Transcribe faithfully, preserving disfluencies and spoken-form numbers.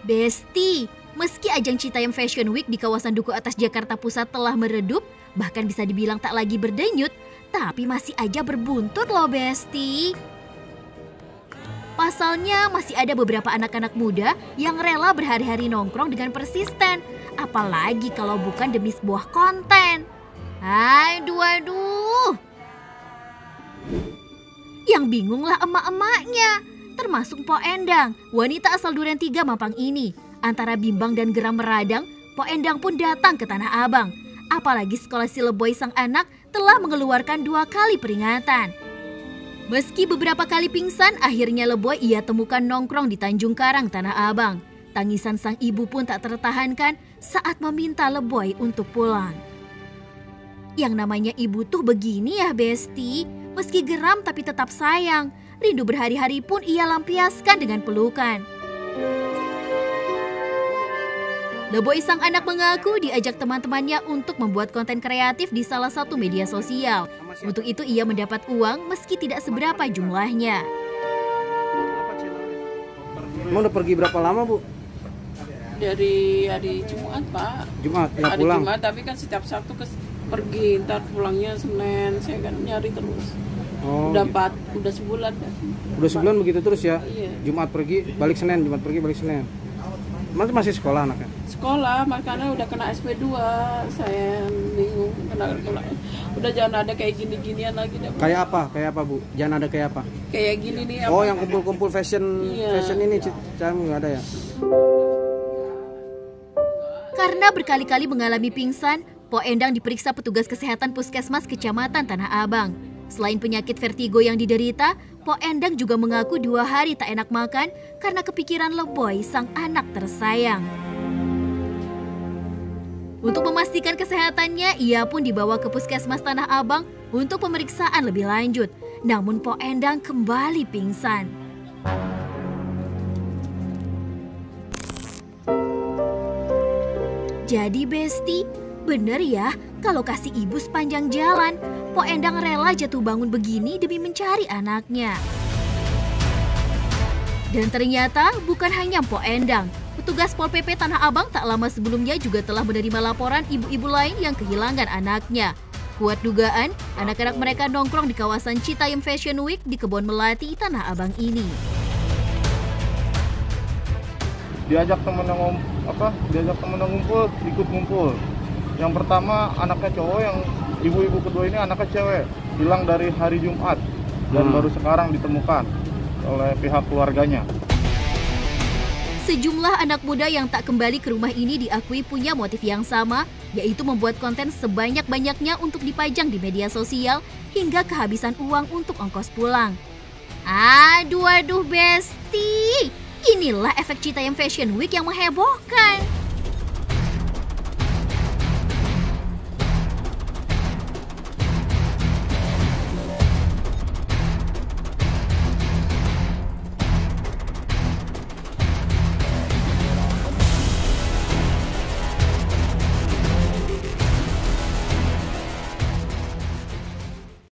Besti, meski ajang Citayam Fashion Week di kawasan Duku Atas Jakarta Pusat telah meredup, bahkan bisa dibilang tak lagi berdenyut, tapi masih aja berbuntut loh Besti. Pasalnya masih ada beberapa anak-anak muda yang rela berhari-hari nongkrong dengan persisten, apalagi kalau bukan demi sebuah konten. Aduh, aduh. Yang bingunglah emak-emaknya, termasuk Po Endang, wanita asal Duren Tiga Mampang ini. Antara bimbang dan geram meradang, Po Endang pun datang ke Tanah Abang. Apalagi sekolah si Leboy sang anak telah mengeluarkan dua kali peringatan. Meski beberapa kali pingsan, akhirnya Leboy ia temukan nongkrong di Tanjung Karang, Tanah Abang. Tangisan sang ibu pun tak tertahankan saat meminta Leboy untuk pulang. Yang namanya ibu tuh begini ya Besti, meski geram tapi tetap sayang. Rindu berhari-hari pun ia lampiaskan dengan pelukan. Leboy sang anak mengaku diajak teman-temannya untuk membuat konten kreatif di salah satu media sosial. Untuk itu ia mendapat uang meski tidak seberapa jumlahnya. Emang udah pergi berapa lama, Bu? Dari hari Jumat, Pak. Jumat, ya hari pulang? Jumat, tapi kan setiap Sabtu ke pergi, ntar pulangnya Senin, saya kan nyari terus. Oh, udah gitu. empat, udah sebulan. Udah sebulan begitu terus ya? Iya. Jumat pergi, balik Senin, Jumat pergi, balik Senin. Masih masih sekolah anaknya? Sekolah, makanya udah kena S P dua, saya bingung. Kena, kena, udah jangan ada kayak gini-ginian lagi deh. Kayak apa? Kayak apa, Bu? Jangan ada kayak apa? Kayak gini nih. Oh, apa? yang kumpul-kumpul fashion, Iya. fashion ini, Cam nggak ada ya? Karena berkali-kali mengalami pingsan, Po Endang diperiksa petugas kesehatan Puskesmas Kecamatan Tanah Abang. Selain penyakit vertigo yang diderita, Po Endang juga mengaku dua hari tak enak makan karena kepikiran Leboy sang anak tersayang. Untuk memastikan kesehatannya, ia pun dibawa ke Puskesmas Tanah Abang untuk pemeriksaan lebih lanjut. Namun Po Endang kembali pingsan. Jadi Besti, bener ya kalau kasih ibu sepanjang jalan, Po Endang rela jatuh bangun begini demi mencari anaknya. Dan ternyata bukan hanya Po Endang, petugas Pol P P Tanah Abang tak lama sebelumnya juga telah menerima laporan ibu-ibu lain yang kehilangan anaknya. Kuat dugaan, anak-anak mereka nongkrong di kawasan Citayam Fashion Week di Kebon Melati, Tanah Abang ini. Diajak temen yang ngum, apa? Diajak temen yang ngumpul, ikut ngumpul. Yang pertama anaknya cowok, yang ibu-ibu kedua ini anaknya cewek. Hilang dari hari Jumat dan hmm. baru sekarang ditemukan oleh pihak keluarganya. Sejumlah anak muda yang tak kembali ke rumah ini diakui punya motif yang sama, yaitu membuat konten sebanyak-banyaknya untuk dipajang di media sosial hingga kehabisan uang untuk ongkos pulang. Aduh, aduh Besti, inilah efek Citayam Fashion Week yang menghebohkan.